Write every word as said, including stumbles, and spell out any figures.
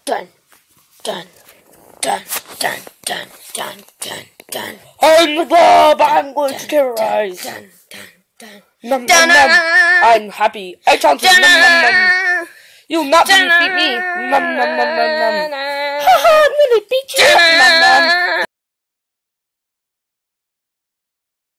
dun, dun, dun, dun, dun, dun, dun, dun. I'm the Blob. I'm going to terrorize. Dun, dun, dun. Num, num, num. I'm happy. I chant num, num, num. You'll not defeat me. Num, num, num, num, num. Ha ha, I'm gonna beat you up.